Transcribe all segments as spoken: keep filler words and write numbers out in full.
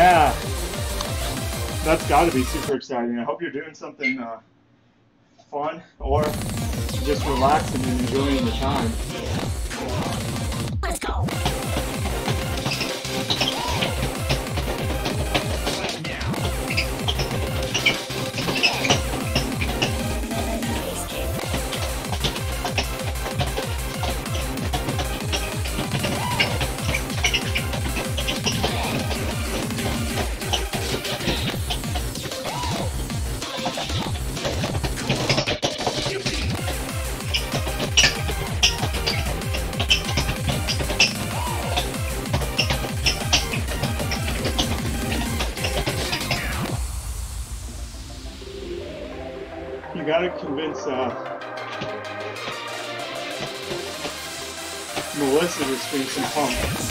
Yeah, that's got to be super exciting. I hope you're doing something uh, fun or just relaxing and enjoying the time. Let's go. You gotta convince uh, Melissa to spin some pump.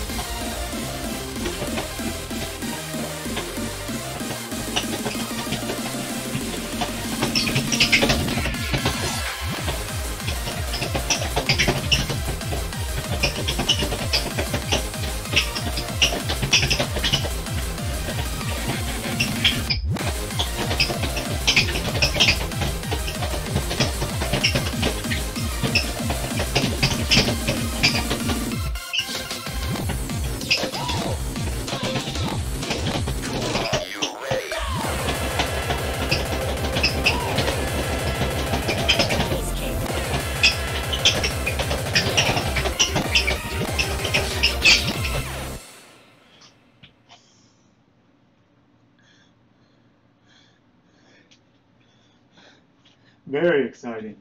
Very exciting.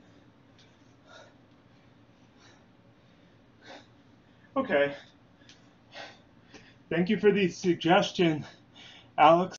Okay. Thank you for the suggestion, Alex.